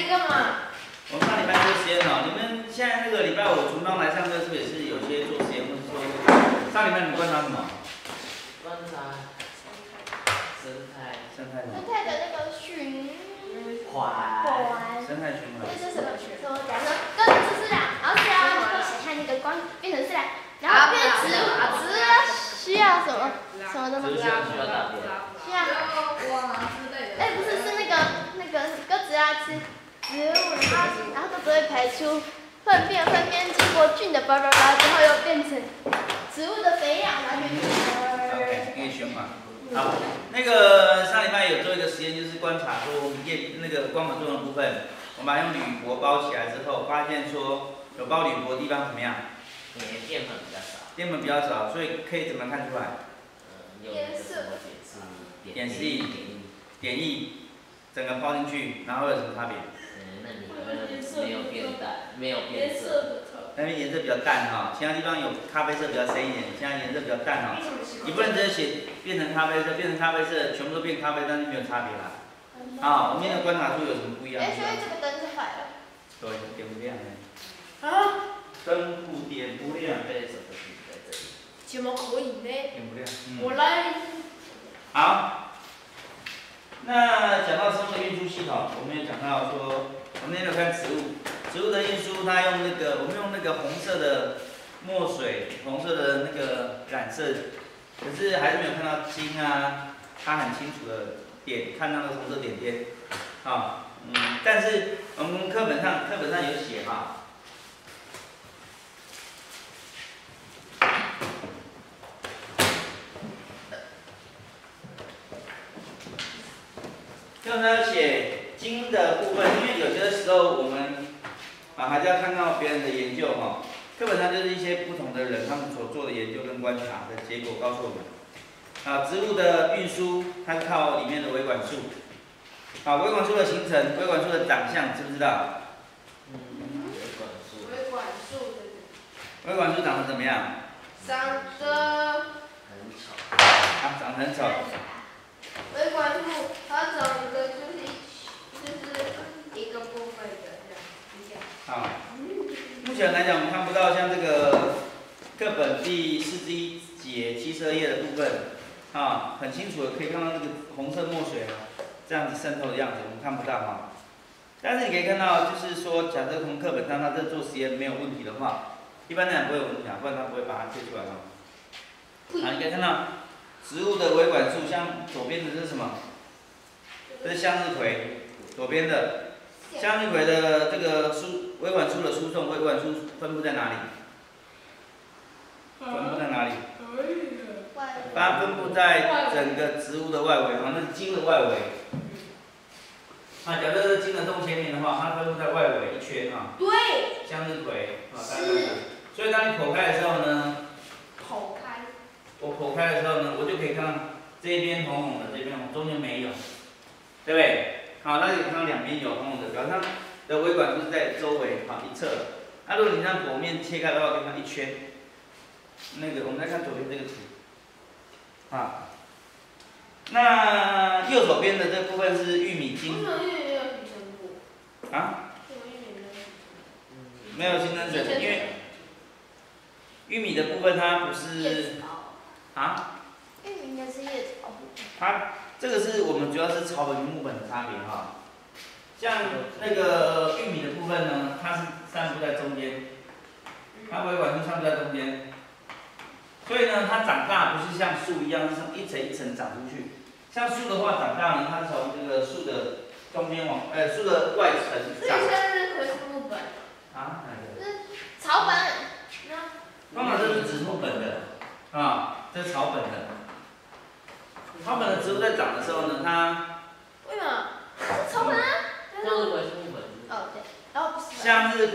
你干嘛？ 我们上礼拜做实验哦，你们现在那个礼拜五从刚来上课，是不是也是有些做实验，或者说上礼拜你们观察什么？ 观察生态。 生态生态的那个循环。 生态循环。 这是什么循环？假如说跟知识啦，然后是要写下那个光变成是啦，然后变植物，植物需要什么什么的吗？ 需要大便。 需要不是，是那个鸽子啊吃植物，然后都只会排出粪便经过菌的叭叭叭之后又变成植物的肥料，然后变成。 OK， 可以循环。好，那个上礼拜有做一个实验，就是观察说我们那个光合作用的部分，我们把它用铝箔包起来之后，发现说有包铝箔的地方怎么样？ 淀粉比较少。 淀粉比较少，所以可以怎么看出来？ 用那个什么点示点液，整个泡进去，然后有什么差别？ 那你没有变淡，没有变色。 那边颜色比较淡哈，其他地方有咖啡色比较深一点，现在颜色比较淡哈。你不能直接写变成咖啡色，全部都变咖啡，但是没有差别啦。啊，我们要观察出有什么不一样。 所以这个灯就坏了。 对，点不亮呢。 啊？ 灯不点不亮。 对，手在这里。 怎么可以呢？ 点不亮。 我来。 好。那讲到生物运输系统，我们也讲到说，我们那个看植物的运输，它用我们用那个红色的墨水，红色的那个染色，可是还是没有看到茎啊，它很清楚的看到那个红色点点，啊，但是我们课本上有写哈。课本上写茎的部分，因为有些时候我们还是要看到别人的研究哈。课本上就是一些不同的人他们所做的研究跟观察的结果告诉我们，植物的运输它是靠里面的维管束，维管束的形成，维管束的长相知不知道？ 维管束。 维管束长得怎么样？ 长得很丑。 长得很丑。 维管束它长得就是一个部分的这样。 目前来讲，我们看不到像这个课本第41节72页的部分，很清楚的可以看到那个红色墨水这样子渗透的样子，我们看不到哈。但是你可以看到，就是说，假设从课本上他这做实验没有问题的话，一般来讲不会有问题不然他不会把它贴出来你可以看到植物的维管束，像左边的这是什么？这是向日葵，左边的。向日葵的这个维管束的输送，维管束分布在哪里？分布在哪里？它分布在整个植物的外围，那是茎的外围。假设这茎的洞前面的话，它分布在外围一圈对。 向日葵所以当你剖开的时候呢？我剖开的时候呢，我就可以看到这边红红的，这边红，中间没有，对不对？好，那你看到两边有红红的，表示它的维管束是在周围一侧。如果你让剖面切开的话，可以看一圈。我们来看左边这个图。那右手边的这部分是玉米茎。 为什么玉米没有形成过？ 没有形成水，因为玉米的部分它不是玉米应该是叶子它这个是我们主要是草本跟木本的差别像那个玉米的部分呢，它是散布在中间，它维管束散布在中间，所以呢，它长大不是像树一样是一层一层长出去。像树的话长大呢，它是从这个树的中间树的外层长。 所以向日葵是木本。 哪个？ 草本。 通常这是指木本的这是草本的。草本的植物在长的时候呢，它为什么？是草本啊。 向日葵是木本。 对。不是。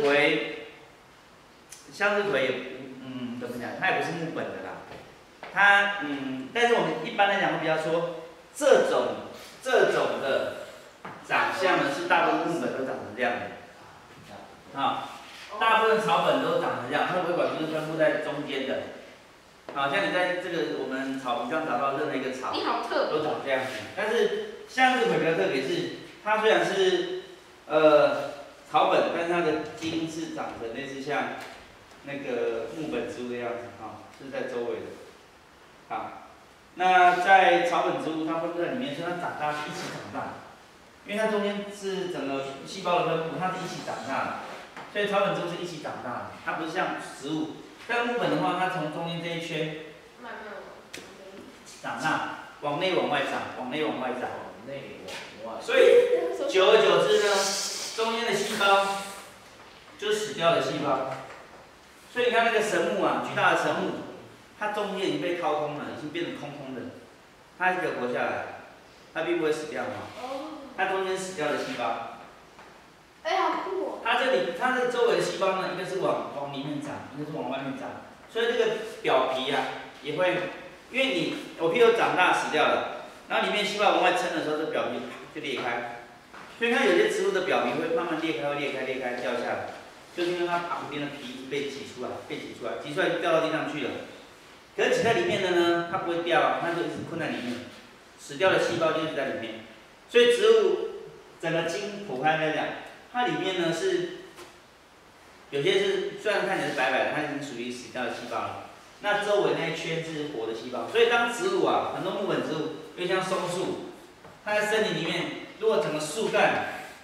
向日葵也怎么讲？它也不是木本的啦。它但是我们一般来讲会比较说，这种的长相呢是大部分木本都长成这样的。大部分草本都长成这样，它的维管束是分布在中间的。像你在这个我们草坪上找到任何一个草，都长这样子。但是向日葵比较特别是，它虽然是草本，但是它的茎是长得类似像那个木本植物的样子啊，是在周围的。好，那在草本植物，它分布在里面，所以它长大是一起长大，因为它中间是整个细胞的分布，它是一起长大的，所以草本植物是一起长大的，它不是像植物。但木本的话，它从中间这一圈慢慢长大，往内往外长，往内往外长。 内往外。 所以久而久之呢，中间的细胞就是死掉的细胞。所以你看那个神木啊，巨大的神木，它中间已经被掏空了，已经变成空空的，它还是可以活下来，它并不会死掉嘛。它中间死掉的细胞。 哎，好酷哦！ 它这个周围的细胞呢，一个是往里面长，一个是往外面长，所以这个表皮啊也会，因为我譬如长大死掉了，然后里面细胞往外撑的时候，这表皮就裂开，所以它有些植物的表皮会慢慢裂开，会裂开掉下来，就是因为它旁边的皮被挤出来就掉到地上去了。可是挤在里面的呢，它不会掉啊，它就一直困在里面，死掉的细胞就一直在里面，所以植物整个茎剖开来讲。它里面呢是有些是虽然看起来是白白的，它已经属于死掉的细胞了。那周围那一圈是活的细胞，所以当植物啊，很多木本植物，就像松树，它在森林里面，如果整个树干，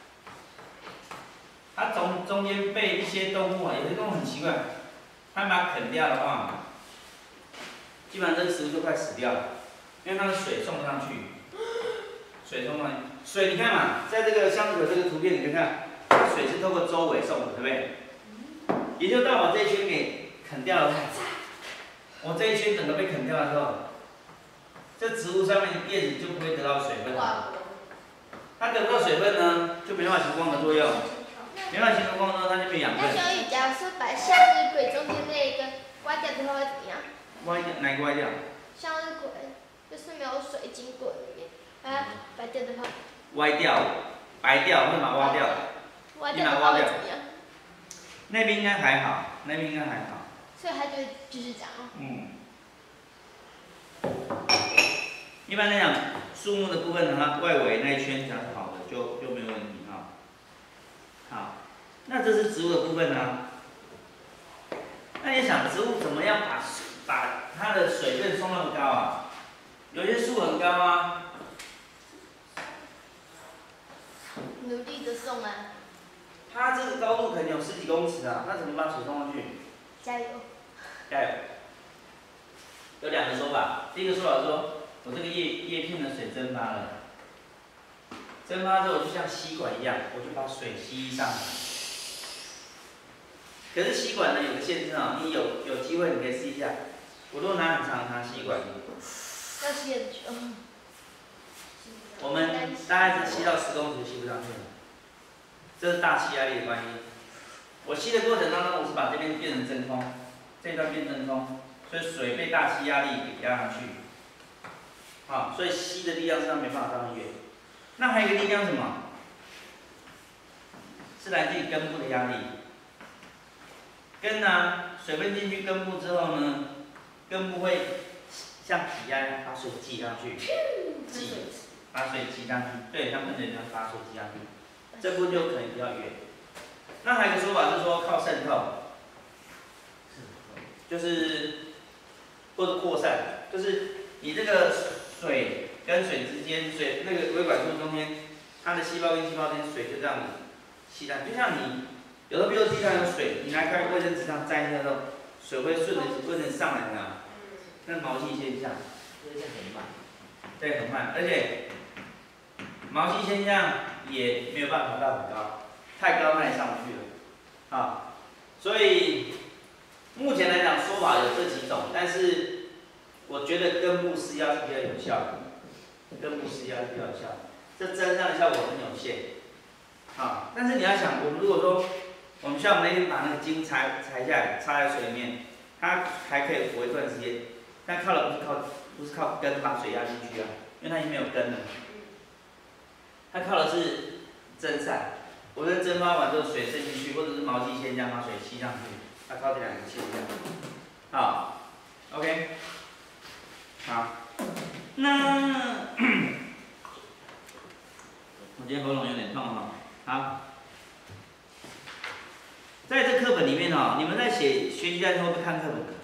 它中间被一些动物啊，有些动物很奇怪，它把它啃掉的话，基本上这个植物就快死掉了，因为它的水送不上去，水你看嘛，在这个像这个图片，你可以看。水是透过周围送的，对不对？也就当我这一圈给啃掉的话，我这一圈整个被啃掉的时候，这植物上面叶子就不会得到水分了。它得不到水分呢，就没办法形成光合作用，没办法形成光合作用，它就没养分。 那小雨，假如说把向日葵中间那一根挖掉的话会怎么样？ 歪掉哪个歪掉？ 向日葵就是没有水经过里面，把它白掉的话。 歪掉，白掉，会把它挖掉。 挖掉的话会怎么样？ 那边应该还好， 所以它就会继续长哦。 一般来讲，树木的部分呢，它外围那一圈长好的就没有问题哈。好，那这是植物的部分呢。那你想，植物怎么样把它的水分送那么高啊？有些树很高啊。 努力的送啊。 它这个高度可能有10几公尺啊，那怎么把水送上去？ 加油！ 加油！有2个说法，第一个说法说，我这个叶片的水蒸发了，蒸发之后就像吸管一样，我就把水吸上来。可是吸管呢有个限制啊，你有机会你可以试一下，我如果拿很长吸管， 要吸很久。 我们大概是吸到10公尺就吸不上去了。这是大气压力的关系。我吸的过程当中，我是把这边变成真空，这一段变真空，所以水被大气压力给压上去。好，所以吸的力量是它没办法到很远。那还有一个力量是什么？是来自于根部的压力。根啊，水分进去根部之后呢，根部会像挤压一样把水挤上去，把水挤上去，对，像喷水一样把水挤上去。这部分就可能比较远。那还有一个说法是说靠渗透，就是或者扩散，就是你这个水跟水之间，水那个微管束中间，它的细胞跟细胞之间水就这样子吸上，就像你有时候比如地上有水，你拿块卫生纸上沾一下之后，水会顺着上来的，那毛细现象， 这很慢。 对，很慢，而且毛细现象也没有办法到很高，太高那也上不去了，啊，所以目前来讲说法有这几种，但是我觉得根部施压是比较有效的，根部施压是比较有效的，这针上的效果很有限，啊，但是你要想，我们如果说我们像我们那天把那个茎裁下来，插在水里面，它还可以活一段时间，但靠的不是靠根把水压进去啊，因为它已经没有根了。它靠的是蒸散，我在蒸发完之后水渗进去，或者是毛细现象把水吸上去，它靠这2个现象。好 ，OK， 好，那我今天喉咙有点痛哈，好。 在这课本里面哦，你们在学习单词会不会看课本？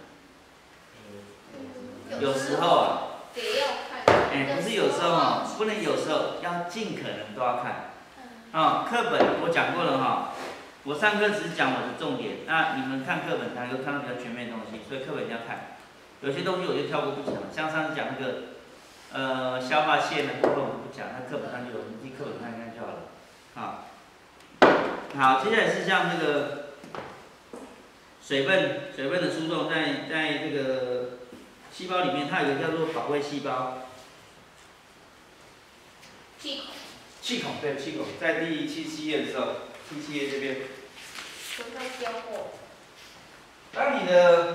有时候啊， 得要看。 不是有时候哦，不能有时候，要尽可能都要看。课本我讲过了哈，我上课只是讲我的重点，那你们看课本才能够看到比较全面的东西，所以课本一定要看。有些东西我就跳过不讲，像上次讲那个消化腺的部分我就不讲，那课本上就有，你自己课本看一看就好了。好，接下来是像这个水分的输送，在这个细胞里面，它有一个叫做保卫细胞。气孔，对，气孔，在第77页的时候，77页这边。 什么叫教过？ 当你的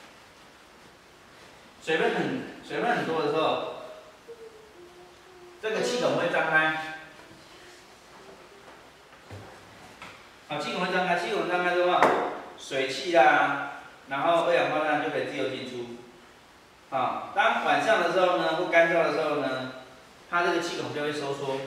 水分很多的时候，这个气孔会张开。气孔会张开，气孔张开的话，水汽啊，然后二氧化碳就可以自由进出。当晚上的时候呢，或干燥的时候呢，它这个气孔就会收缩，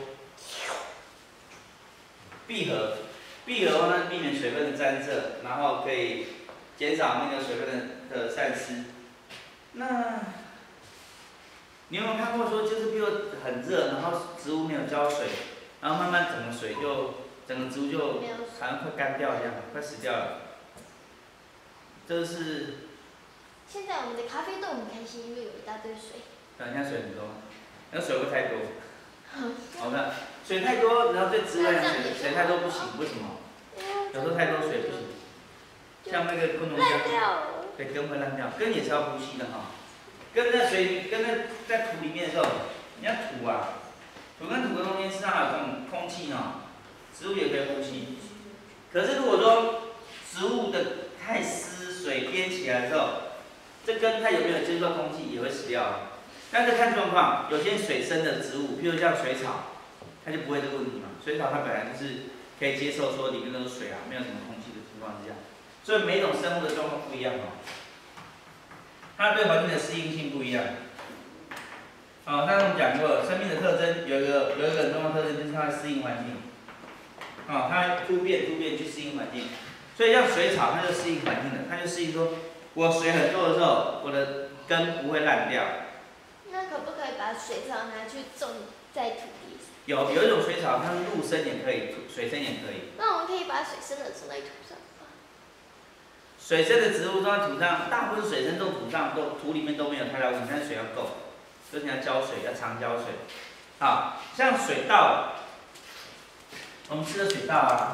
闭合。闭合的话呢，避免水分的沾涉，然后可以减少那个水分的散失。那你有没有看过说，就是比如很热，然后植物没有浇水，然后慢慢整个植物就好像快干掉一样，快死掉了。这是。 现在我们的咖啡豆很开心，因为有一大堆水。 对，现在水很多，那水会太多。好看，水太多，然后对植物来讲，水太多不行，为什么？有时候太多水不行。像那个昆虫烂掉了。 对，根会烂掉，根也是要呼吸的哈。根在土里面的时候，你看土啊，土跟土的中间实际上有这种空气呢，植物也可以呼吸。可是如果说植物的太湿，水淹起来的时候，这根它有没有接触到空气也会死掉。但是看状况，有些水生的植物，譬如像水草，它就不会这个问题嘛。水草它本来就是可以接受说里面都是水啊，没有什么空气的情况之下，所以每种生物的状况不一样哦，它对环境的适应性不一样。刚才我们讲过了，生命的特征有一个很重要的特征就是它会适应环境，它突变去适应环境。所以像水草，它就适应环境的，它就适应说，我水很多的时候，我的根不会烂掉。 那可不可以把水草拿去种在土地上？ 有一种水草，它是陆生也可以，水生也可以。 那我们可以把水生的种在土上吗？ 水生的植物种在土上，大部分水生种土上土里面都没有太大问题，但是水要够，所以你要浇水，要常浇水。像水稻，我们吃的水稻啊，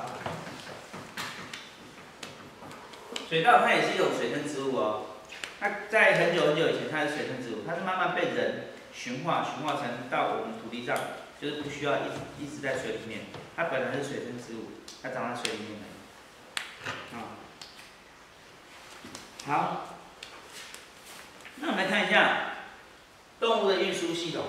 水稻它也是一种水生植物哦。它在很久以前，它是水生植物，它是慢慢被人驯化成到我们土地上，就是不需要一直在水里面。它本来是水生植物，它长在水里面的。好，那我们来看一下动物的运输系统。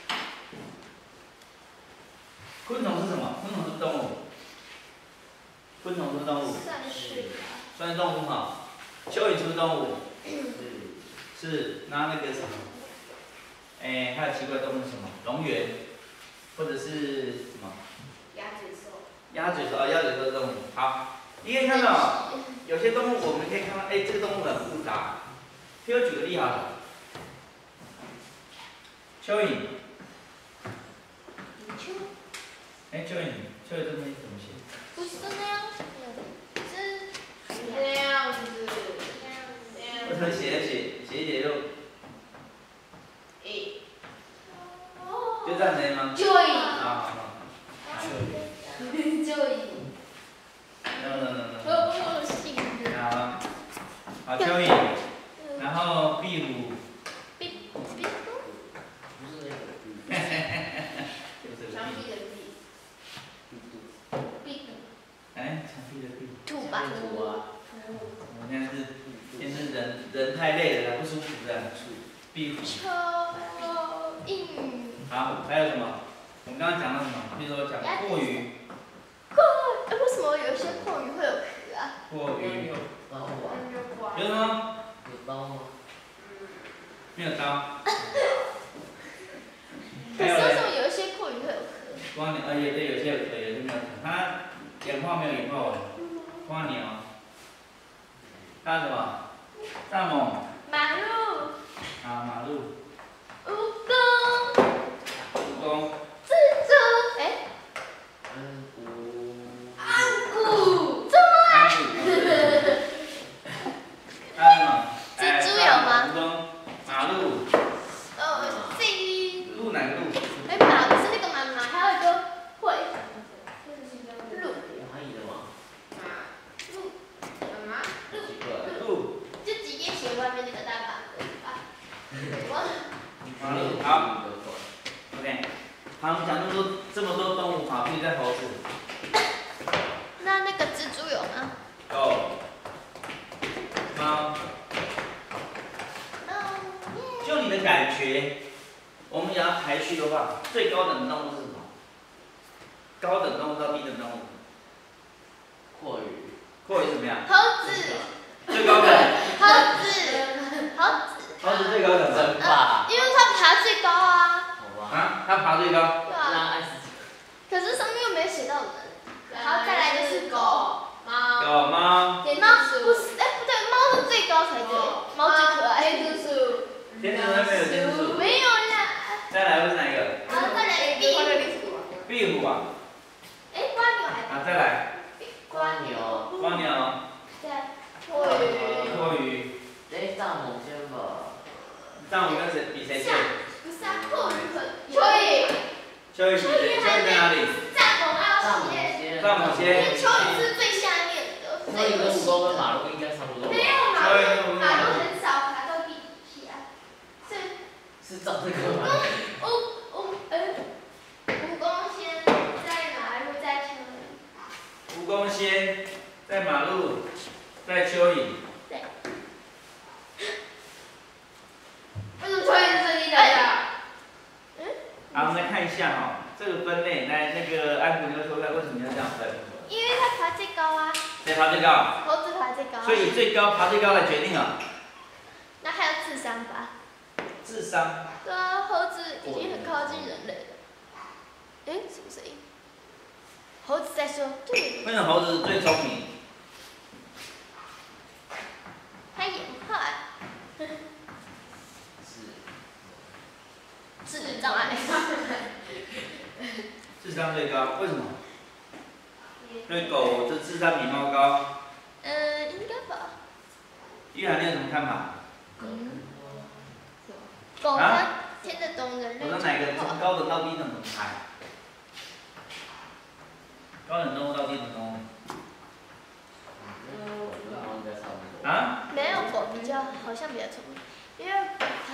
昆虫是什么？昆虫是动物。昆虫是动物。 算是吧。 算是动物哈。蚯蚓是不是动物？是。那个什么？还有奇怪的动物是什么？蝾螈，或者是什么？ 鸭嘴兽。 鸭嘴兽鸭嘴兽是动物。好，你可以看到，有些动物我们可以看到，这个动物很复杂。譬如举个例好了，蚯蚓。蚯蚓这东西怎么写？ 不是那样，是那样子。 我可能写一写就就这样子吗？ 蚯蚓。蚯蚓。 我姓的。 好，蚯蚓，然后壁虎。 壁虎。 不是那个壁。 墙壁的壁。 壁虎。 墙壁的壁。 土吧。 土啊。 我现在是人太累了，不舒服的。壁虎。 蚯蚓。 好，还有什么？我们刚刚讲到什么？比如说讲蛞蝓。 为什么有些蛞蝓会有壳啊？ 蛞蝓。 有刀啊。 有什么？ 有刀吗？ 没有刀。 可是为什么有一些蛞蝓会有壳？ 有些有壳，有些没有壳。它演化没有演化完。花鸟。 看什么？蚱蜢。 马路。 啊，马路。 蜈蚣。 蜈蚣。 蜘蛛。哎。 安谷。 猪啊。 还有什么？ 蜘蛛有吗？ 蜈蚣。马路。 C。 路哪个路？ 哎，马不是那个马，还有一个会。路。 还有的吗？ 路。什么？ 奇怪。 路。 就直接写外面那个大板子吧。 马路好。OK， 好，我们讲这么多动物，好，就在猴子。 那个蜘蛛有吗？ 狗。猫。就你的感觉，我们要排序的话，最高等的动物是什么？高等动物到低等动物。 阔鱼。 阔鱼怎么样？ 猴子。 最高等。 猴子。 猴子最高等的。 因为它爬最高啊。 好吧。 啊，它爬最高。 对啊。可是上面又没写到人。然后再来就是狗、猫。 狗、猫。 猫不是，哎不对，猫是最高才对，猫最可爱。 天竺鼠。 天竺鼠没有天竺鼠。 没有啦。 再来会是哪一个？ 然后再来壁虎。 壁虎啊。 哎，蜗牛还。 啊，再来。 蜗牛。 蜗牛。 对。阔鱼。 阔鱼。 哎，蚱蜢先吧。 蚱蜢跟谁比谁近？ 不是啊，阔鱼很。蚯蚓。 蚯蚓比谁？蚯蚓在哪里？ 蚱蜢要先。 蚱蜢先。 因为蚯蚓是最下面的。 蚯蚓跟蜈蚣跟马路应该差不多。 没有马路很少爬到地底下。 是照这个吗？ 蜈蚣先在马路，在蚯蚓。 蜈蚣先在马路，在蚯蚓。 对。 为什么蚯蚓是第一的呀？ 好，我们来看一下哈，这个分类，来那个安谷牛说看为什么要这样分？ 因为它爬最高啊。 谁爬最高？ 猴子爬最高。 所以最高爬最高来决定了。 那还有智商吧？ 智商。 对啊，猴子已经很靠近人类了。哎，什么声音？猴子在说对。 为什么猴子最聪明？ 它演化。智障碍。 智商最高，为什么？因为狗的智商比猫高。 应该吧。 玉涵，你有什么看法？ 狗它听得懂人类。 我说哪个从高等到低等怎么排？高等动物到低等动物。啊？ 没有狗比较好像比较聪明，因为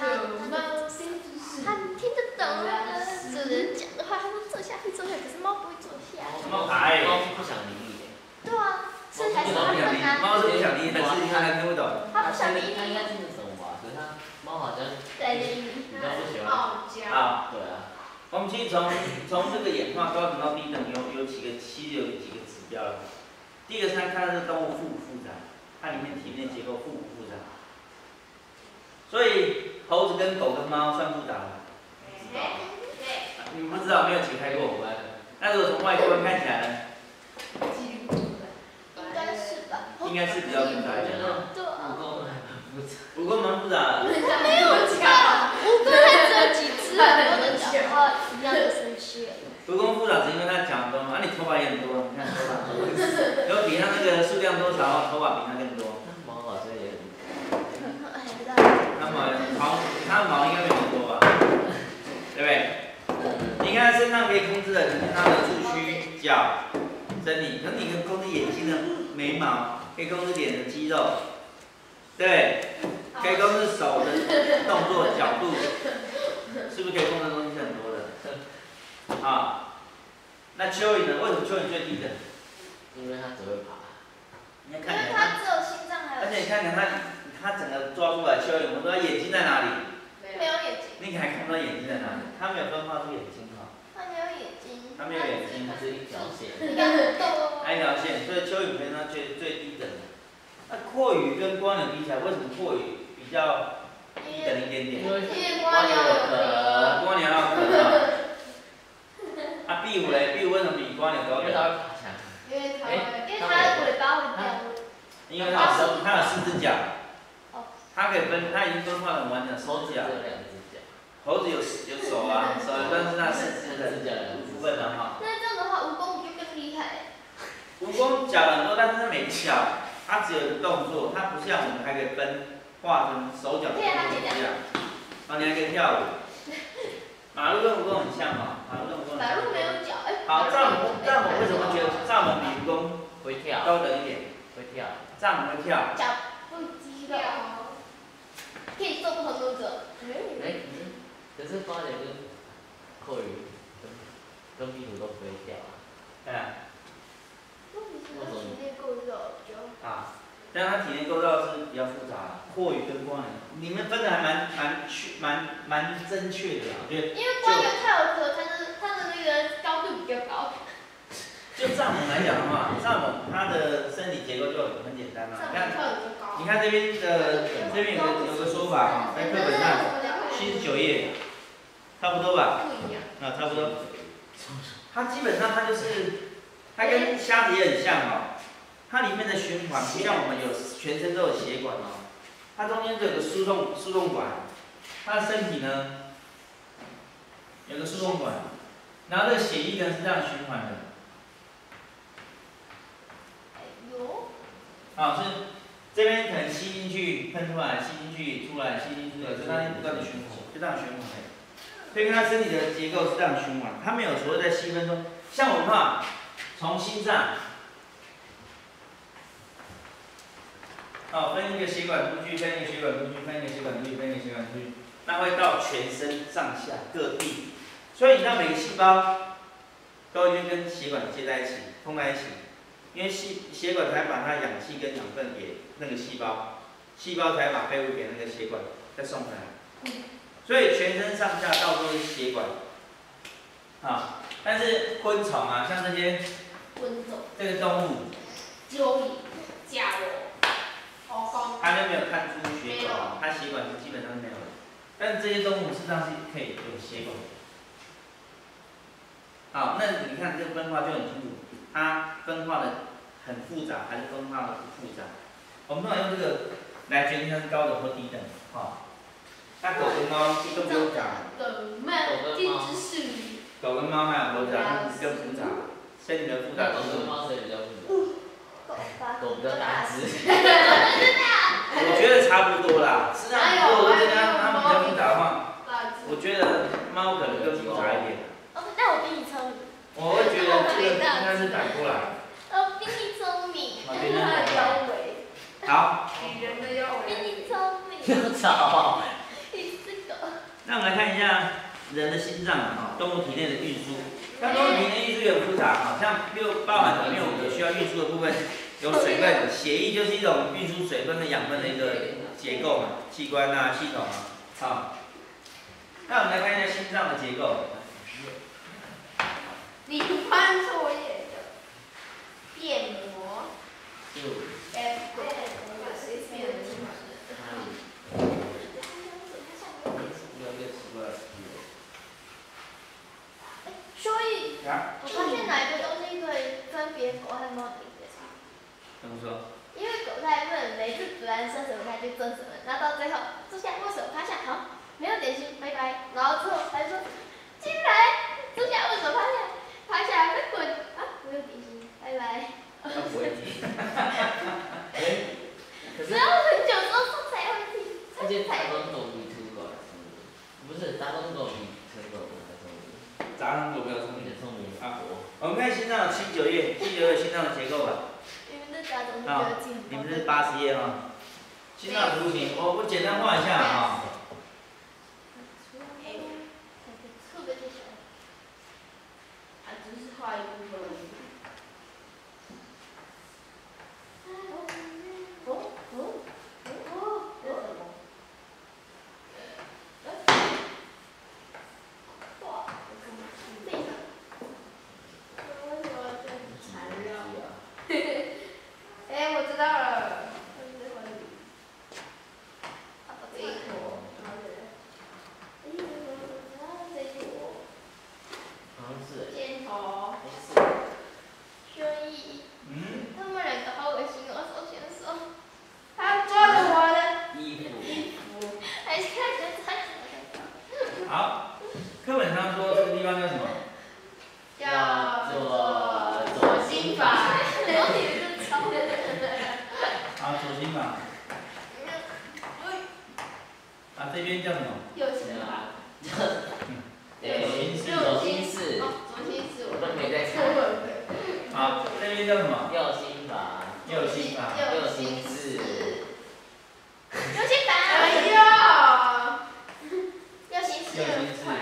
它听得懂那个主人讲的话，它说坐下会坐下，可是猫不会坐下。 猫排。 猫是不想理你的。 对啊，是还是它不想理，猫是不想理，还是因为它听不懂？ 它不想理它应该你。 听得懂吧？可是它猫好像在理你。 比较不喜欢。 傲娇。 好， 对啊。 我们其实从这个演化高等到低等有几个指标了。第一个是它看这动物复不复杂，它里面体内结构复不复杂。所以猴子跟狗跟猫算复杂吗？你们不知道，没有解开过。那如果从外观看起来呢？ 应该是吧。 应该是比较复杂一点。 对啊。 蜈蚣蛮复杂的。 它没有脚，蜈蚣它只有几只很多的脚，然后一样的生气。 蜈蚣复杂是因为它脚多嘛，你头发也很多，你看头发多，如果比它那个数量多少，头发比它更多。 猫好像也它毛应该没有很多吧？对不对？你看它身上可以控制的，就是它的触须、脚、身体，可是你可以控制眼睛的眉毛，可以控制脸的肌肉，对，可以控制手的动作角度，是不是可以控制的东西是很多的？啊，那蚯蚓呢？为什么蚯蚓最低等？ 因为它只会爬。 你看因为它只有心脏还有。 而且你看它整个抓出来蚯蚓，我们说它眼睛在哪里？ 没有眼睛。 你还看不到眼睛在哪里？它没有分化出眼睛哈。 它没有眼睛。 它没有眼睛， 它是一条线。 应该很多。 它一条线，所以蚯蚓偏它最低等的。那阔鱼跟蜗牛比起来，为什么阔鱼比较低等一点点？ 因为蜗牛有壳。 蜗牛要壳啊。啊，壁虎嘞？壁虎为什么比蜗牛高？ 因为它会爬墙。 因为它的尾巴会掉。 因为它有4只脚。 猴子有手啊，手有，但是它四肢的部分的哈。 那这样的话，蜈蚣就更厉害。 蜈蚣脚很多，但是它没脚，它只有一个动作，它不像我们还可以划分手脚的动作一样。啊，你还可以跳舞。马路跟蜈蚣很像嘛，马路跟蜈蚣。 马路没有脚，哎。 好，蚱蜢为什么觉得蚱蜢比蜈蚣会跳， 高等一点？ 会跳。 蚱蜢会跳。 脚不肌肉，可以做不同动作。 可是花鸟跟阔鱼跟壁虎都不会跳啊。 对啊。 为什么体内构造比较？ 啊，但它体内构造是比较复杂，阔鱼跟花鸟，你们分的还蛮正确的啦，我觉得。 因为光有跳壳，它的那个高度比较高。 就蚱蜢来讲的话，蚱蜢它的身体结构就很简单嘛。你看这边有个说法哈，在课本上79页，差不多吧？ 不一样。 啊，差不多。它基本上它就是，它跟虾子也很像哦。它里面的循环不像我们有全身都有血管哦，它中间就有个输送管，它的身体呢有个输送管，然后这个血液呢是这样循环的。啊，是这边可能吸进去喷出来，吸进去出来，吸进去出来，就它不断的循环，就这样循环的。所以跟它身体的结构是这样循环，它没有所谓在细分中，像我们话，从心脏，分一个血管出去，分一个血管出去，分一个血管出去，分一个血管出去，那会到全身上下各地。所以你看每个细胞都已经跟血管接在一起，通在一起。因为血管才把它氧气跟养分给那个细胞，细胞才把废物给那个血管再送回来。所以全身上下到处都是血管。啊，但是昆虫啊，像这些这个动物，它就没有看出血管，它血管是基本上是没有的。但是这些动物事实上是可以有血管的。好，那你看这个分化就很清楚。它分化的很复杂，还是分化的不复杂？我们通常用这个来决定它是高等或低等。那狗跟猫更不用讲。狗跟猫还有猴子更复杂，身体的复杂程度。 狗跟猫谁比较复杂？狗比较大只。 我觉得差不多啦。是啊，如果真的它们比较复杂的话，我觉得猫可能更复杂一点。 那我比你聪明。 我会觉得这个应该是反过来。 比你聪明。 因为它的腰围。 好。 比人的腰围。 比你聪明。 吵。 你是狗。 那我们来看一下人的心脏啊，动物体内的运输。像动物体内运输也很复杂啊，像又包含里面我们需要运输的部分有水分，血液就是一种运输水分跟养分的一个结构嘛，器官啊、系统啊。好。那我们来看一下心脏的结构。 你翻作业的变膜。 所以，我发现哪一个东西可以分别狗和猫的一个差。 怎么说？ 因为狗太笨，每次主人说什么它就做什么，然后到最后坐下握手趴下，好，没有点心，拜拜。然后之后还说进来，坐下握手趴下再滚啊，没有点心，拜拜。 它不会停。可是。 然后很久之后它才会停。 而且大公狗比粗狗还聪明，不是大公狗比成狗还聪明。 杂种狗比较聪明。 聪明啊，我们看心脏的79页，79页心脏的结构吧。 你们的杂种比较近。 你们是80页哈。心脏图形，我简单画一下哈。 特别小。 只是画一部分而已。我知道了。 好，课本上说这个地方叫什么？ 叫做左心房。 好，左心房。啊，这边叫什么？ 右心房。 左心室， 左心室我都没在看。 好，这边叫什么？ 右心房， 右心房。 右心室， 右心房。 哎呀！ 右心室。 右心室。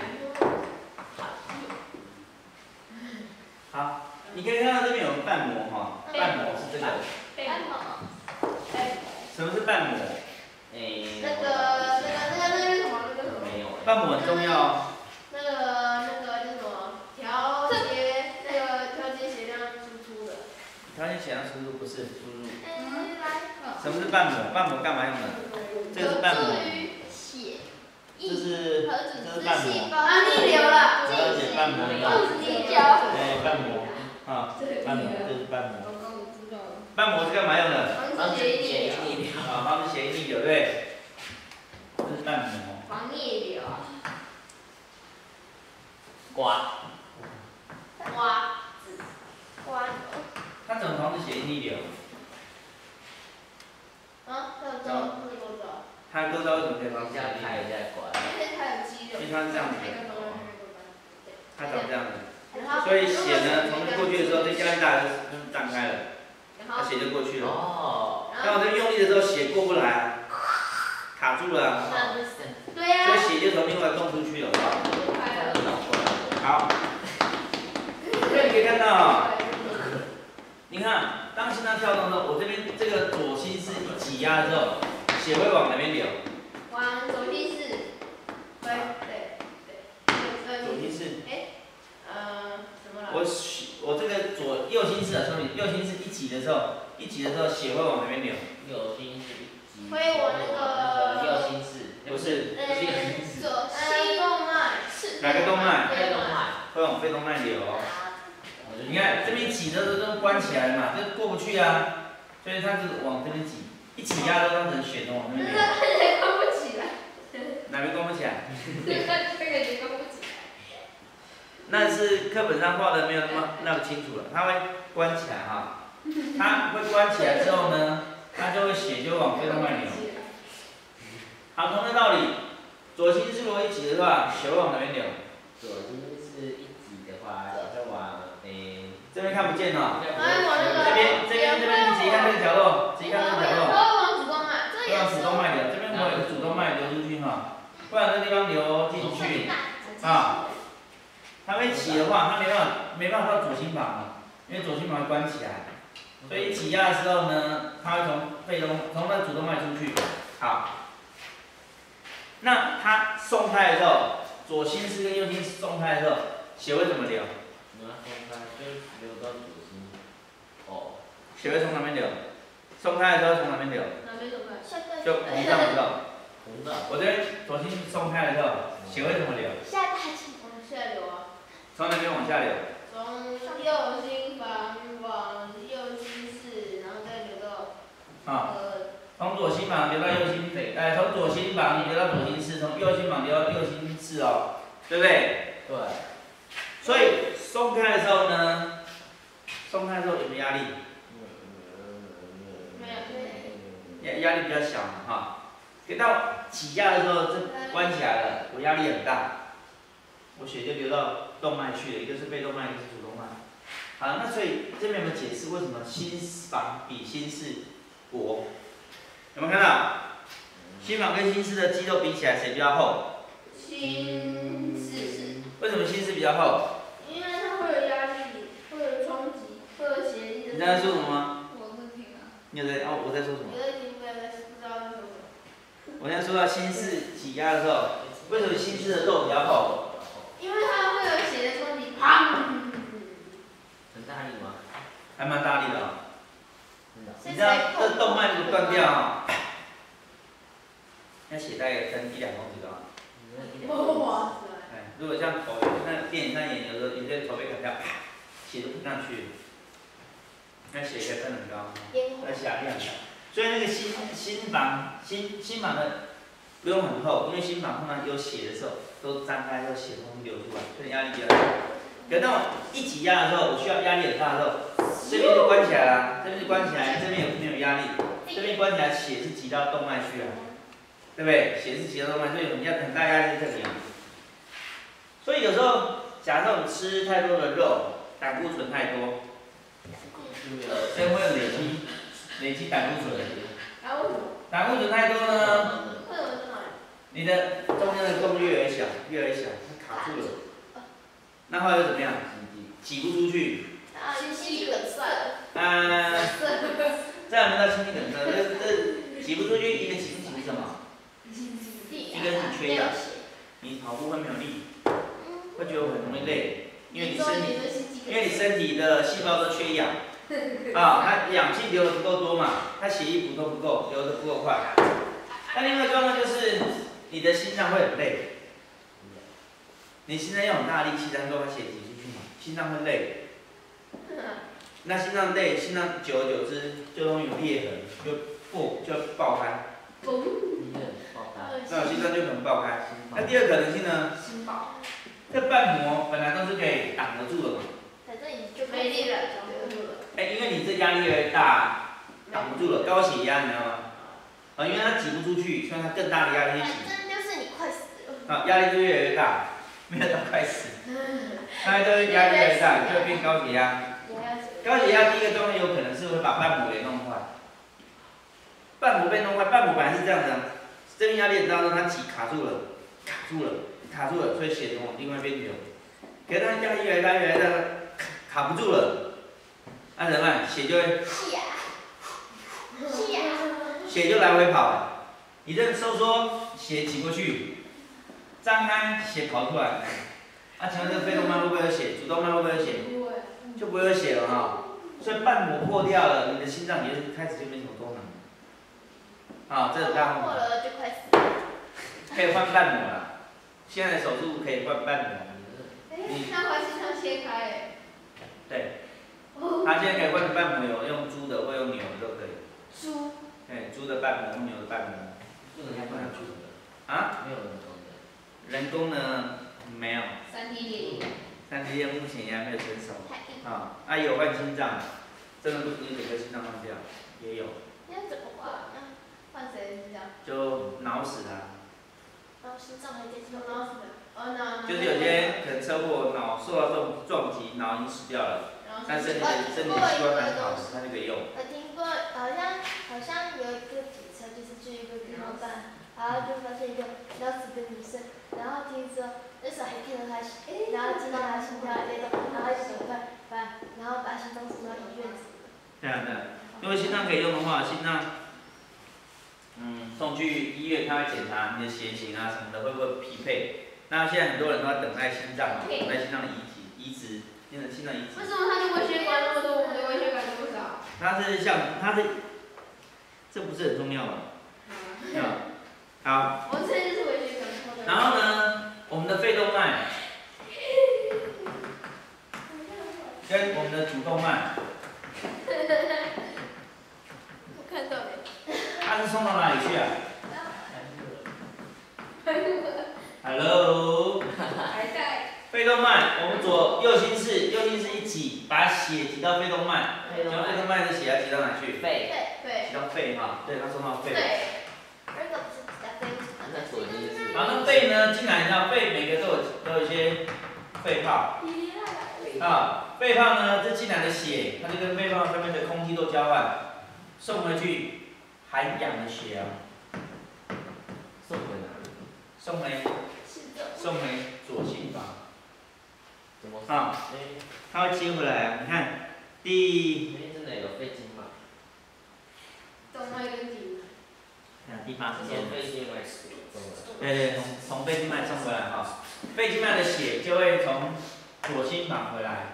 好，你可以看到这边有瓣膜哈，瓣膜是这个。 瓣膜。 什么是瓣膜？ 那个什么？ 没有。 瓣膜很重要哦。 那个叫什么？调节血量输出的。 调节血量输入不是输入。 来。 什么是瓣膜？瓣膜干嘛用的？这个是瓣膜。 血。 这是瓣膜。 啊，逆流了。 了解瓣膜的。 逆胶。 对，瓣膜。啊，瓣膜，这是瓣膜。瓣膜是干嘛用的？ 防止血液逆流。 啊，防止血液逆流，对。这是瓣膜。 防逆流。 刮。 刮。 它怎么防止血液逆流？ 啊，这样做它的构造为什么可以防止一下血液逆开一流？ 下关。 因为它有肌肉。 因为它是这样子的。它长这样子。 然后所以血呢，从这过去的时候，这压力大就张开了，它血就过去了。 哦。 当我这用力的时候，血过不来，卡住了， 对呀。 所以血就从另外洞出去了。好，所以你可以看到，你看，当心脏跳动的时候，我这边这个左心室一挤压的时候，血会往哪边流？ 往左心室。对。 左心室。 什么了？ 我这个右心室的时候，右心室一挤的时候，血会往哪边流？ 右心室一挤。 会往那个右心室。 不是。 动脉。 哪个动脉？ 肺动脉。 会往肺动脉流。你看这边挤的时候都关起来嘛，就过不去啊，所以它就往这边挤，一挤压的时候，它血都往那边流。 看起来关不起来。 哪边关不起来？ 这个也关不起来。 那是课本上画的没有那么清楚了，它会关起来哈，它会关起来之后呢，它就会血就往肺动脉流。好，同样的道理，左心室如果一挤的话，血会往哪边流？ 左心室一挤的话，血会往这边看不见哦。 这边，你仔细看这个角落，仔细看这个角落。 往主动脉。 会往主动脉流，这边会有一个主动脉流出去哈，不然这地方流进去啊。它会起的话，它没办法到左心房啊，因为左心房会关起来，所以一挤压的时候呢，它会从那主动脉出去。好，那它松开的时候，左心室跟右心室松开的时候，血会怎么流？ 就流到左心。哦。 血会从哪边流？松开的时候从哪边流？ 哪边松开？ 就红胀的时候。 红的。 我这边左心松开的时候，血会怎么流？ 下流啊。 从哪边往下流？ 从右心房往右心室，然后再流到从左心房流到右心肺，从左心房流到左心室，从右心房流到右心室哦，对不对？ 对。 所以松开的时候呢，有没有压力？ 没有。 压力比较小嘛哈。给到挤压的时候，这关起来了，我压力很大。我血就流到动脉去了，一个是肺动脉，一个是主动脉。好，那所以这边有没有解释为什么心房比心室薄？有没有看到？心房跟心室的肌肉比起来，谁比较厚？ 心室。 为什么心室比较厚？ 因为它会有压力，会有冲击，会有血液的。 你在说什么吗？ 我在听啊。 你有在哦？我在说什么？ 有在听，不知道在说什么。 我现在说到心室挤压的时候，为什么心室的肉比较厚？ 因为它会有血的冲击，砰！ 很大力吗？ 还蛮大力的啊。 你知道这动脉如果断掉啊，那血大概分1-2公尺的啊。 哇塞！ 哎，如果像头，那电影上演有时候有些头被砍掉，血都喷上去，那血可以喷很高，那血压力很大。所以那个心房的不用很厚，因为心房通常有血的时候都张开，都血通流出来，所以压力比较大。可当我一挤压的时候，我需要压力很大的时候，这边就关起来了，这边就关起来，这边有没有压力？这边关起来，血是挤到动脉去啊，对不对？血是挤到动脉，所以很大压力在这里。所以有时候，假设我们吃太多的肉，胆固醇太多，所以会有累积胆固醇。胆固醇太多呢，你的中间的洞越来越小，越来越小，它卡住了。那后来又怎么样？挤不出去。 心肌梗塞。 再有没有心肌梗塞？这挤不出去，一个挤不出什么？一个是你缺氧，你跑步会没有力，会觉得很容易累，因为你身体的细胞都缺氧。啊，它氧气流的不够多嘛，它血液不够，流的不够快。那另外一个状况就是你的心脏会很累，你心脏要很大力气才能够把血挤出去嘛，心脏会累。那心脏累，心脏久而久之就容易有裂痕，就爆开。那心脏就可能爆开。那第二可能性呢？ 心爆。 这瓣膜本来都是可以挡得住的嘛。 反正你就没力了，挡不住了。 因为你这压力越来越大，挡不住了，高血压你知道吗？因为它挤不出去，所以它更大的压力去挤。 反正就是你快死了。 压力就越来越大，没有到快死。它就压力越来越大，就会变高血压。高血压第一个状况有可能是会把瓣膜给弄坏。瓣膜被弄坏，瓣膜本来是这样子，这边压力很大的时候，它挤卡住了，所以血从另外一边流。可是它压力越来越大，卡不住了。那怎么办？血就会，血就来回跑了。你这收缩，血挤过去，张开，血跑出来。请问这个肺动脉会不会有血？主动脉会不会有血？就不会有血了哈。所以瓣膜破掉了，你的心脏也就开始就没什么功能。这很大破了就快死了。 可以换瓣膜了。现在的手术可以换瓣膜。 那把心脏切开。 对。它现在可以换瓣膜，有用猪的或用牛的都可以。 猪。 对，猪的瓣膜或牛的瓣膜。 不能换猪的。没有人工的。 人工呢？没有。 3D 列印。 3D 列印目前也还没有成熟。有换心脏，真的不止整个心脏换掉，也有。 那怎么换？ 换谁的心脏？ 就脑死的。 然后心脏还在脑死的。 就是有些可能车祸，脑受到这种撞击，脑已经死掉了。但是身体器官蛮好的，它就可以用。 我听过，好像有一个警车，就是去一个地方办，然后就发现一个要死的女生，然后听说那时候还看到她，然后听到她心跳在动，然后就赶快然后把心脏送到医院。 对啊，因为心脏可以用的话，心脏，送去医院，他会检查你的血型啊什么的会不会匹配。那现在很多人都在等待心脏，等待心脏的移植。变成心脏移植。 为什么他的微血管那么多，我们的微血管那么少？ 这不是很重要吗？好。 我这就是微血管。 然后呢，我们的肺动脉跟我们的主动脉， 我看到了。 它是送到哪里去啊 ？Hello。 还在。 肺动脉，我们右心室一挤，把血挤到肺动脉，然后肺动脉的血要挤到哪去？ 肺。 挤到肺哈，对，它送到肺。 对。那个不是挤到肺， 那左心室。 好，那肺呢？进来你知道，肺每个都有一些肺泡。肺泡呢，这进来的血，它就跟肺泡上面的空气做交换，送回去含氧的血啊。 送回哪里？ 送回左心房。 怎么？ 它会接回来啊！你看， 真的有肺经脉。 动脉跟颈脉。 第八是肺经脉送回对来。 对，从肺经脉送回来哈。肺经脉的血就会从左心房回来。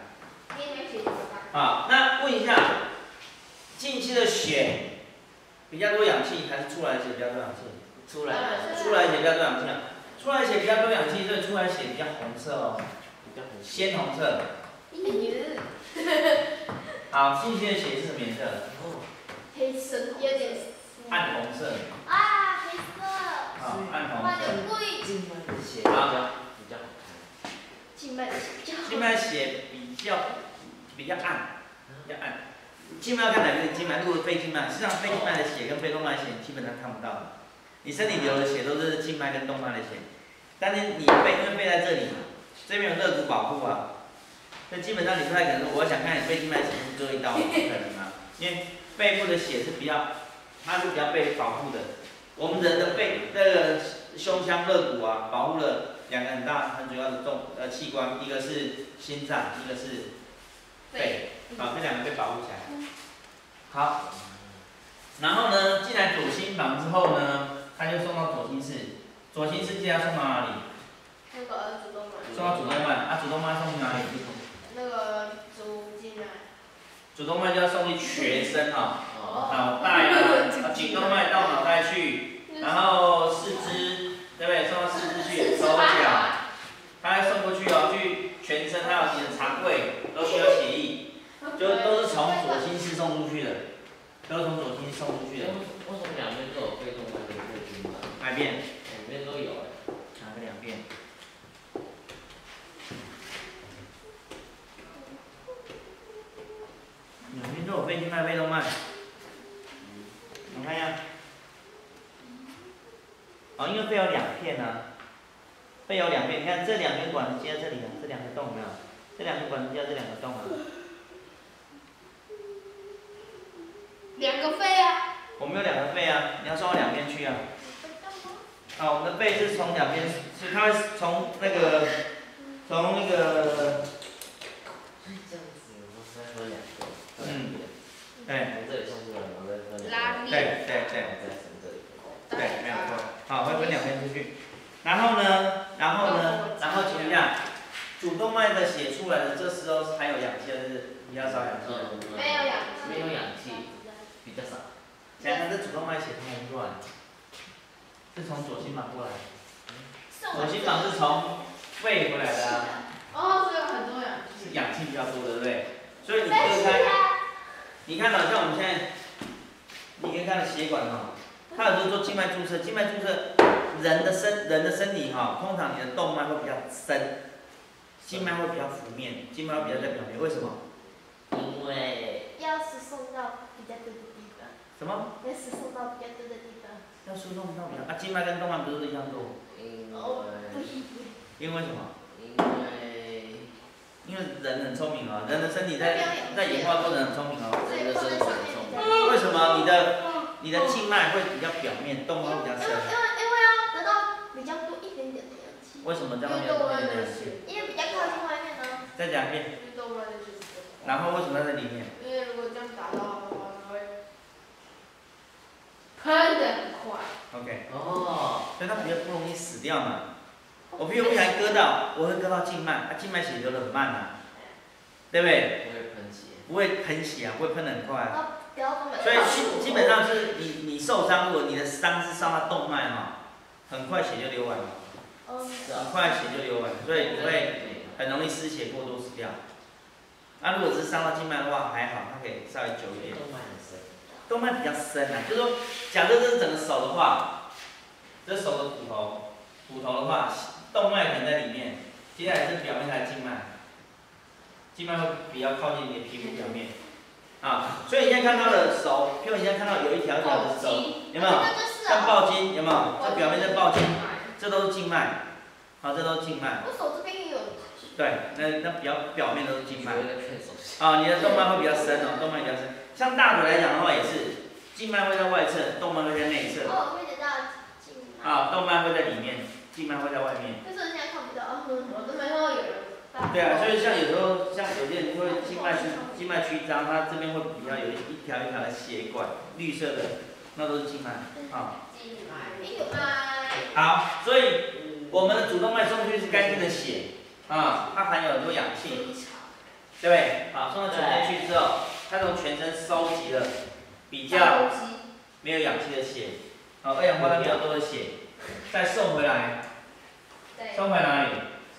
那问一下，进去的血比较多氧气，还是出来的血比较多氧气？出来的血比较多氧气啊。出来的血比较多氧气，所以出来的血比较红色哦。鲜红色。好，进去的血是什么颜色？ 黑色，有点暗红色。 黑色。 好，暗红妈色。 就故意静脉的血比较好看。 静脉的血比较好。 静脉血比较暗，比较暗。静脉要看哪边的静脉，如果肺静脉，实际上肺静脉的血跟肺动脉的血基本上看不到的。你身体流的血都是静脉跟动脉的血，但是你肺因为肺在这里，这边有肋骨保护啊，所以基本上你不太可能说，我想看你肺静脉血就割一刀，不可能啊，因为肺部的血是比较，它是比较被保护的。我们人的肺这个胸腔肋骨啊，保护了两个很大很主要的器官，一个是心脏，一个是肺，好，这两个被保护起来。好，然后呢，进来左心房之后呢，他就送到左心室，左心室接下来送到哪里？ 那个主动脉。 送到主动脉，啊，主动脉送去哪里？ 那个主静脉。 主动脉就要送去全身啊， 哦。 脑袋啊，颈动脉到脑袋去，然后四肢，对不对？送到四肢去，手脚，它要送过去哦，去全身，还有你的肠胃都需要血液。就都是从左心室送出去的，都是从左心室送出去的。 为什么两边都有肺动脉跟肺静脉？ 哪边？ 两边都有哎。 哪个两边？两边都有肺静脉、肺动脉。你看一下。哦，因为肺有两片啊，肺有两片，你看这两根管子接在这里啊，这两个洞有没有？这两根管子接在这两个洞啊。 两个肺啊。 我们有两个肺啊，你要送到两边去啊。啊，我们的肺是从两边，是它会从那个， 所以这样子，我们再分两个。 对。 从这里送出来，然后再分两个。 拉力。 对。 再从这里。 对，没有错。好，会分两边出去。然后呢，请问一下，主动脉的血出来的这时候还有氧气还是比较少氧气的？ 没有氧气。 没有氧气，比较少。 想想这主动脉血从哪里过来？是从左心房过来。左心房是从肺回来的啊。 哦，所以有很多氧气。 是氧气比较多，对不对？所以你割开，你看到像我们现在，你可以看到血管哈，它有时候做静脉注射，静脉注射，人的身体哈，通常你的动脉会比较深，静脉会比较浮面，静脉会比较在表面，为什么？ 因为要是送到比较多的地方。 什么？ 要是送到比较多的地方。 要输送到比较啊，静脉跟动脉不是都一样多？因为什么？因为人很聪明哦，人的身体在演化过程很聪明哦。 人的身体很聪明。 为什么你的静脉会比较表面，动脉会比较深？ 因为要得到比较多一点点的氧气。 为什么这样没有多一点氧气？ 因为比较靠近外面呢。 再讲一遍。然后为什么在里面？ 因为如果这样打到的话，它会喷得很快。 OK。 哦。 所以它比较不容易死掉嘛。我譬如不小心割到，我会割到静脉，静脉血流得很慢啊，对不对？ 不会喷血。 不会喷血啊，不会喷得很快啊。所以基本上是你受伤，如果你的伤是伤到动脉哈，很快血就流完了。很快血就流完了，所以你会很容易失血过多死掉。那如果是伤到静脉的话，还好，它可以稍微久一点。 动脉很深。 动脉比较深啊，就是说，假设这是整个手的话，这手的骨头的话，动脉可能在里面，接下来是表面才是静脉，静脉会比较靠近你的皮肤表面，啊，所以你现在看到的手，譬如你现在看到有一条一条的手，有没有？像抱筋，有没有？这表面在抱筋，这都是静脉，好，这都是静脉。 我手这边也有。 对，那表面都是静脉。啊，你的动脉会比较深哦，动脉比较深。像大腿来讲的话，也是静脉会在外侧，动脉会在内侧。 哦，会得到静脉。 啊，动脉会在里面，静脉会在外面。 但是我现在看不到。 我这边会有人。 对啊，所以像有时候，像有些人会静脉曲张，它这边会比较有一条一条的血管，绿色的，那都是静脉。啊。 静脉。 好，所以我们的主动脉送出去是干净的血，啊，它含有很多氧气，对不对？好，送到全身去之后，它从全身收集了比较没有氧气的血，好，二氧化碳比较多的血，再送回来，送回哪里？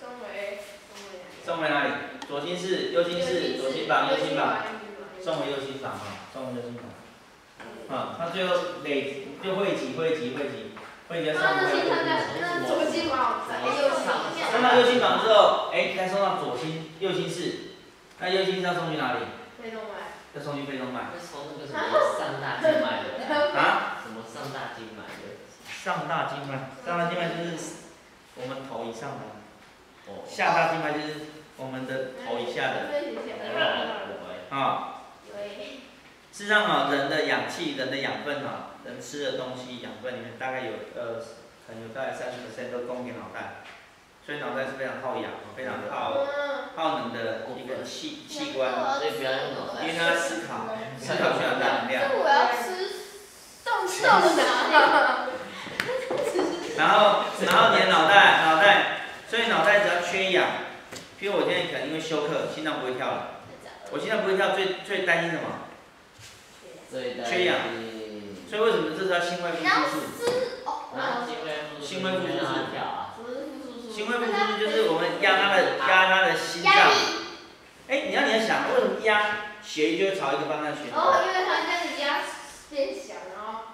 送回哪里？左心室、右心室、左心房、右心房，送回右心房啊，送回右心房。啊，它最后就汇集， 会比较上部会那左心房在右心送到右心房之后，再送到左心、右心室。那右心室要送去哪里？ 肺动脉。 要送去肺动脉。 从那个什么上大静脉的。 啊？ 什么上大静脉的？ 上大静脉，上大静脉就是我们头以上的。 哦。 下大静脉就是我们的头以下的。啊。事实上人的氧气、人的养分人吃的东西养分里面大概有可能有大概30%都供给脑袋，所以脑袋是非常耗氧、非常耗能的一个器官， 所以不要用脑袋。 因为它思考需要大能量。 我要吃上哪？ 然后你的脑袋，所以脑袋只要缺氧，譬如我今天可能因为休克，心脏不会跳了，我心脏不会跳，最担心什么？缺氧。所以为什么这是要心肺复苏术？心肺复苏术。心肺复苏术就是我们压它的心脏。你要想，为什么压血液就会朝一个方向旋转？ 因为它这样子压变小，然后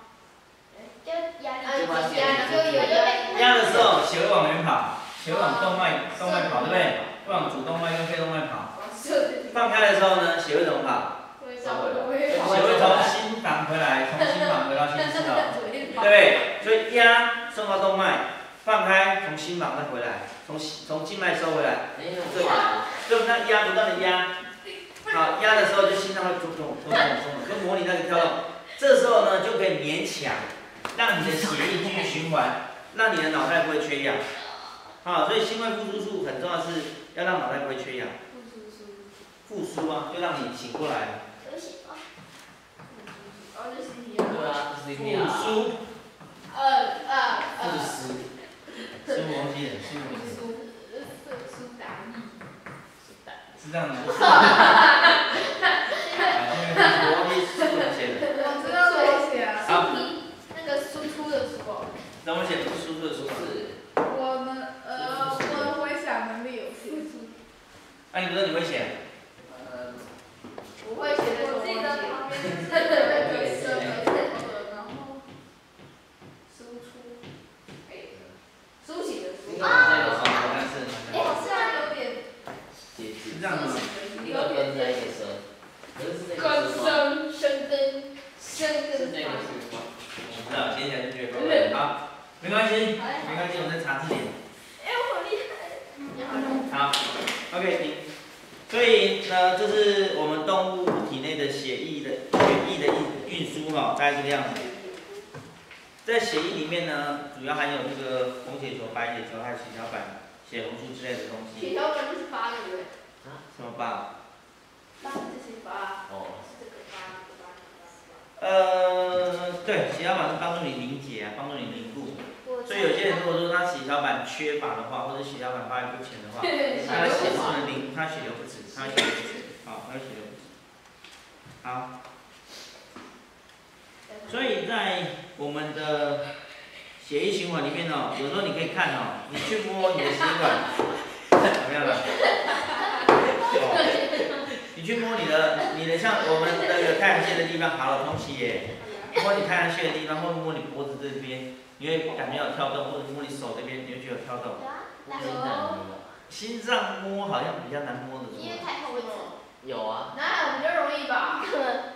压的时候血会往哪边跑？血会往动脉跑，对不对？会往主动脉跟肺动脉跑。放开的时候呢，血会怎么跑？血会从心房回来，从心房回到心室对不对？所以压送到动脉，放开从心房再回来，从静脉收回来。所以那压不断的压，好压的时候就心脏会咚咚咚咚咚，就模拟那个跳动。这时候呢就可以勉强让你的血液继续循环，让你的脑袋不会缺氧。所以心肺复苏术很重要，是要让脑袋不会缺氧。复苏啊，就让你醒过来。 对啊，就是这样。 复苏。 复苏。 什么东西？是这样的。我忘记是怎么写的。 我知道怎么写啊。 好。 那个输出的时候。 怎么写？不是输出的输是。 我的回想能力有限。 你不是你会写？ 我会写那种。我记得旁边是那个色的，然后输出，书写的书。 好像有点。 是这样吗？ 一个根在一个声，可是这个生根。 是那个是吗？ 我知道，写起来就觉得好，没关系，我在查字典。 我好厉害。 好 ，OK， 停。所以呢，这是我们动物体内的血液的运输大概这个样子。在血液里面呢，主要含有这个红血球、白血球还有血小板、血红素之类的东西。 血小板就是8对不对？ 什么8？8 就是8。 哦。 是这个8。 对，血小板是帮助你凝结帮助你凝固。所以有些人如果说他血小板缺乏的话，或者血小板发育不全的话，他的血不能凝，他血流不止，他血流不止，他血流不止。好。所以在我们的血液循环里面有时候你可以看你去摸你的血管，怎么样了？你去摸你的像我们的有太阳穴的地方，好了，通气耶。摸你太阳穴的地方，或者摸你脖子这边，你会感觉有跳动，或者摸你手这边，你会觉得有跳动。心脏摸好像比较难摸得出来。 因为太后位置。 有啊。 哪有比较容易吧？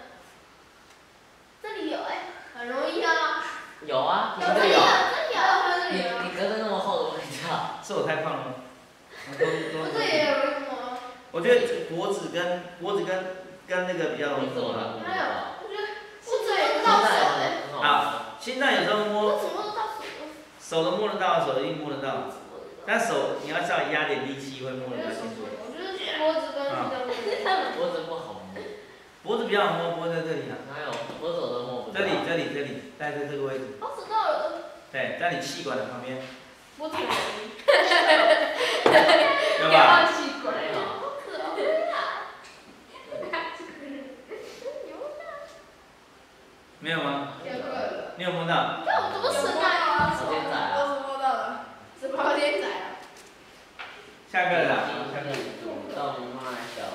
这里有很容易啊。 有啊。 真的有。 你隔着那么厚的位置啊？ 是我太胖了吗？ 我这也有人摸。 我觉得脖子跟那个比较容易摸了。 还有，我觉得这也到手好，心脏有时候摸。 我怎么到手？ 手都摸得到，手一定摸得到。但手你要稍微压点力气，会摸得比较清楚。 我觉得脖子跟心脏脖子不好摸。 脖子比较好摸，脖子在这里啊。 哪有？脖子我都摸不到。 这里，在这个位置。 我知道了。 对，在你气管的旁边。 脖子很容易。 有吧？ 气管。 好可爱啊！ 没有吗？你有摸到？ 这我怎么省啊？ 时间仔啊。 我是摸到了。 是8天仔啊。 下个了。 主动脉小